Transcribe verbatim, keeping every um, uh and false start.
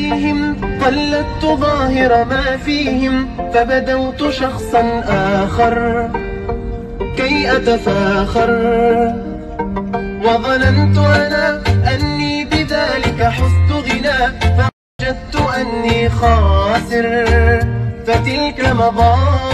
إليهم قلدت ظاهر ما فيهم، فبدوت شخصا آخر كي أتفاخر، وظننت أنا أني بذلك حزت غنى، فوجدت أني خاسر، فتلك مظاهر